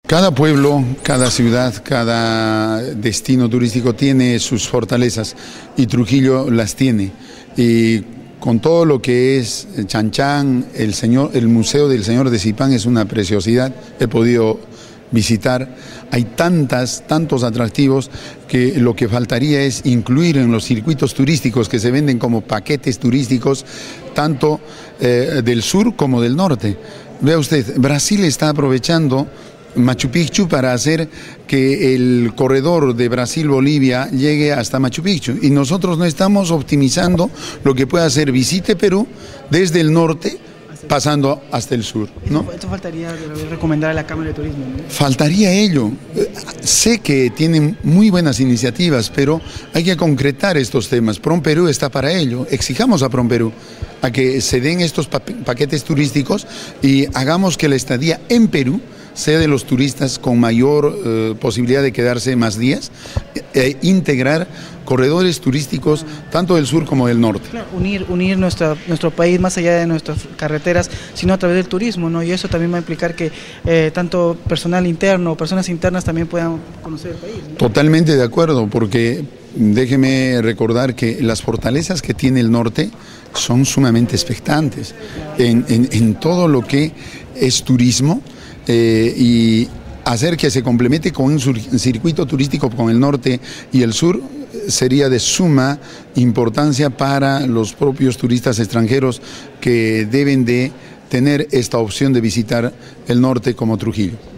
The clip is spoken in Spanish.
Cada pueblo, cada ciudad, cada destino turístico tiene sus fortalezas y Trujillo las tiene. Y con todo lo que es Chan-Chan, el Museo del Señor de Zipán es una preciosidad, he podido visitar. Hay tantos atractivos que lo que faltaría es incluir en los circuitos turísticos que se venden como paquetes turísticos, tanto del sur como del norte. Vea usted, Brasil está aprovechando Machu Picchu para hacer que el corredor de Brasil-Bolivia llegue hasta Machu Picchu. Y nosotros no estamos optimizando lo que puede hacer Visite Perú desde el norte, pasando hasta el sur, ¿no? Esto faltaría recomendar a la Cámara de Turismo, ¿no? Faltaría ello. Sé que tienen muy buenas iniciativas, pero hay que concretar estos temas. PROMPERÚ está para ello. Exijamos a PROMPERÚ a que se den estos paquetes turísticos y hagamos que la estadía en Perú sea de los turistas con mayor posibilidad de quedarse más días, integrar corredores turísticos tanto del sur como del norte. Claro, unir nuestro país más allá de nuestras carreteras, sino a través del turismo, ¿no? Y eso también va a implicar que tanto personal interno o personas internas también puedan conocer el país, ¿no? Totalmente de acuerdo, porque déjeme recordar que las fortalezas que tiene el norte son sumamente expectantes en todo lo que es turismo. Y hacer que se complemente con un circuito turístico con el norte y el sur sería de suma importancia para los propios turistas extranjeros que deben de tener esta opción de visitar el norte como Trujillo.